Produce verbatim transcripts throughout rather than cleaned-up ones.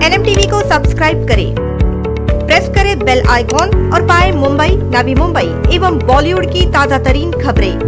N M TV को subscribe करें, press करें बेल आइकॉन और पाएं मुंबई, नवी मुंबई एवं बॉलीवुड की ताजा तरीन खबरें।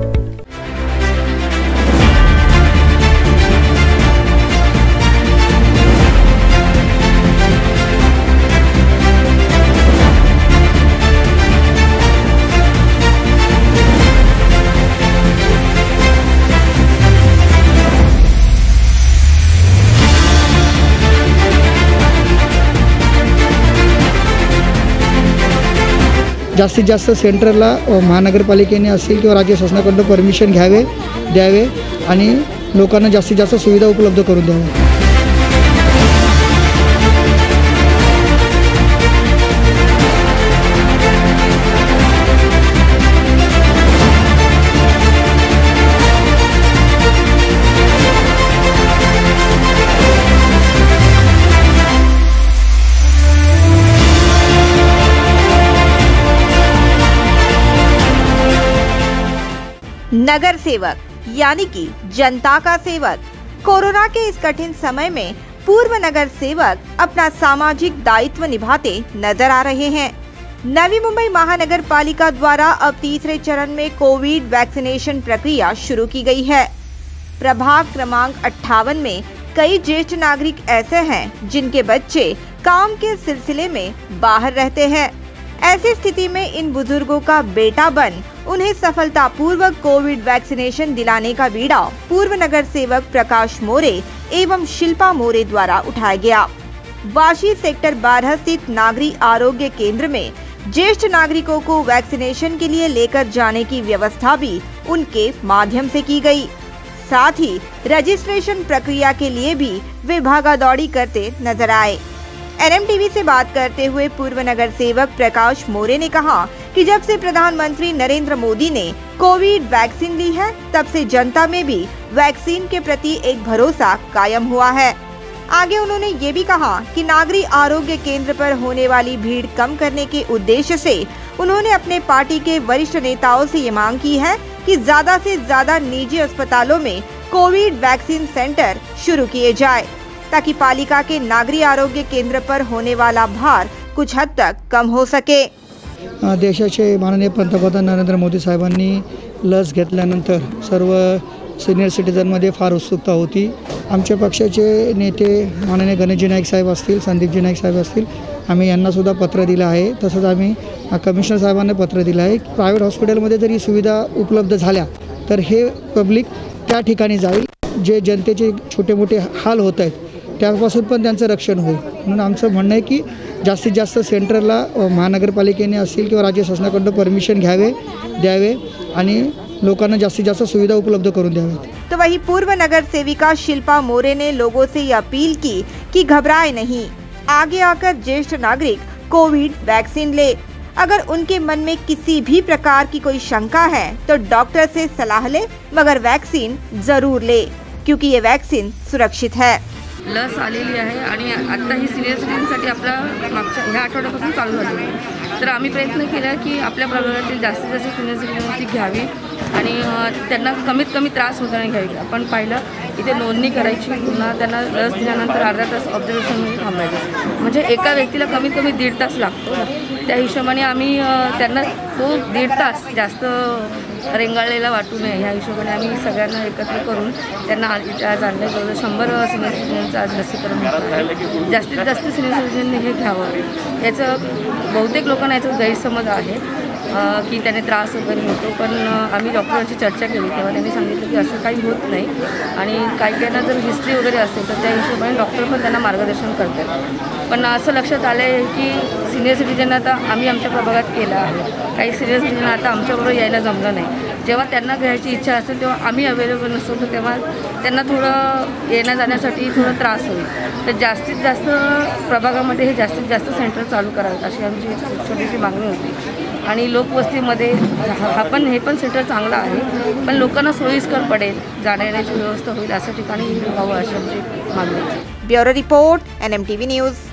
जास्तीत जास्त सेंटरला महानगरपालिकेने असेल किंवा राज्य शासनाकडून परमिशन घ्यावे द्यावे आणि लोकांना जास्तीत जास्त सुविधा उपलब्ध करून द्याव्या। नगर सेवक यानी कि जनता का सेवक। कोरोना के इस कठिन समय में पूर्व नगर सेवक अपना सामाजिक दायित्व निभाते नजर आ रहे हैं। नवी मुंबई महानगर पालिका द्वारा अब तीसरे चरण में कोविड वैक्सीनेशन प्रक्रिया शुरू की गई है। प्रभाग क्रमांक अट्ठावन में कई ज्येष्ठ नागरिक ऐसे हैं जिनके बच्चे काम के सिलसिले में बाहर रहते हैं। ऐसी स्थिति में इन बुजुर्गों का बेटा बन उन्हें सफलतापूर्वक कोविड वैक्सीनेशन दिलाने का बीड़ा पूर्व नगर सेवक प्रकाश मोरे एवं शिल्पा मोरे द्वारा उठाया गया। वाशी सेक्टर बारह स्थित नागरिक आरोग्य केंद्र में ज्येष्ठ नागरिकों को वैक्सीनेशन के लिए लेकर जाने की व्यवस्था भी उनके माध्यम से की गई। साथ ही रजिस्ट्रेशन प्रक्रिया के लिए भी वे भागादौड़ी करते नजर आए। एन एम टीवी से बात करते हुए पूर्व नगर सेवक प्रकाश मोरे ने कहा कि जब से प्रधानमंत्री नरेंद्र मोदी ने कोविड वैक्सीन ली है, तब से जनता में भी वैक्सीन के प्रति एक भरोसा कायम हुआ है। आगे उन्होंने ये भी कहा कि नागरिक आरोग्य केंद्र पर होने वाली भीड़ कम करने के उद्देश्य से उन्होंने अपने पार्टी के वरिष्ठ नेताओं से ये मांग की है कि ज्यादा से ज्यादा निजी अस्पतालों में कोविड वैक्सीन सेंटर शुरू किए जाए, ताकि पालिका के नागरिक आरोग्य केंद्र पर होने वाला भार कुछ हद तक कम हो सके। देशाचे माननीय पंतप्रधान नरेंद्र मोदी साहेबांनी लस घेतल्यानंतर सर्व सिनियर सिटीजनमध्ये फार उत्सुकता होती। आमच्या पक्षाचे नेते माननीय गणेशजी नाईक साहेब असतील, संदीपजी नाईक साहेब असतील, आम्ही यांना सुद्धा पत्र दिलं आहे। तसंच आम्ही कमिशनर साहेबांना पत्र दिलं आहे की प्रायव्हेट हॉस्पिटलमध्ये जर ही सुविधा उपलब्ध झाल्या तर हे पब्लिक त्या ठिकाणी जाईल जे जनतेचे छोटे मोठे हाल होत आहेत त्यापासून पण त्यांचं रक्षण होईल। म्हणून आमचं म्हणणं आहे की जास्तीत जास्त सेंटरला महानगरपालिकेने असेल किंवा राज्य शासनाकडून परमिशन घ्यावे द्यावे आणि लोकांना जास्तीत जास्त सुविधा उपलब्ध करून द्याव्यात। तो वही पूर्व नगर सेविका शिल्पा मोरे ने लोगों से ये अपील की कि घबराए नहीं, आगे आकर ज्येष्ठ नागरिक कोविड वैक्सीन ले। अगर उनके मन में किसी भी प्रकार की कोई शंका है तो डॉक्टर से सलाह ले, मगर वैक्सीन जरूर ले, क्योंकि ये वैक्सीन सुरक्षित है। लस आलेली आहे आणि आत्ता ही सिनियर सिटीजनसाठी आपला मागच्या ह्या आठवड्यापासून चालू झाली आहे। तर आम्ही प्रयत्न केला की आपल्या प्रभागातील जास्तीत जास्त सिनियर सिटीजन ती घ्यावी आणि त्यांना कमीत कमी त्रास होता नाही घ्यावी। आपण पाहिलं इथे नोंदणी करायची, पुन्हा त्यांना लस दिल्यानंतर अर्धा तास ऑब्झर्वेशनमध्ये थांबायचं, म्हणजे एका व्यक्तीला कमीत कमी दीड तास लागतो। त्या हिशोबाने आम्ही त्यांना तो दीड तास जास्त रेंगाळलेला वाटू नये ह्या हिशोबाने आम्ही सगळ्यांना एकत्र करून त्यांना आज आणलं। जवळ शंभर सिनियर सिटीजनचं आज लसीकरण होतं आहे। जास्तीत जास्त सिनियर सिटीजनने हे घ्यावं। याचं बहुतेक लोकांना याचा गैरसमज आहे की त्याने त्रास वगैरे होतो, पण आम्ही डॉक्टरांची चर्चा केली तेव्हा त्यांनी सांगितलं की असं काही होत नाही आणि काही काहींना जर हिस्ट्री वगैरे असेल तर त्या हिशोबाने डॉक्टर पण त्यांना मार्गदर्शन करतात। पण असं लक्षात आलं आहे की सिनियर सिटीजन आता आम्ही आमच्या प्रभागात केलं आहे, काही सिनियर सिटीजन आता आमच्याबरोबर यायला जमलं नाही। जेव्हा त्यांना घ्यायची इच्छा असेल तेव्हा आम्ही अवेलेबल नसतो, तर तेव्हा त्यांना थोडं येण्या जाण्यासाठी थोडा त्रास होईल। तर जास्तीत जास्त प्रभागामध्ये हे जास्तीत जास्त सेंटर चालू करावेत अशी आमची छोटीशी मागणी होती। आणि लोकवस्तीमध्ये हा पण हे पण सेंटर चांगलं आहे, पण लोकांना सोयीस्कर पडेल, जाण्या येण्याची व्यवस्था होईल अशा ठिकाणी व्हावं अशी आमची मागणी आहे। Bureau report, N M TV news.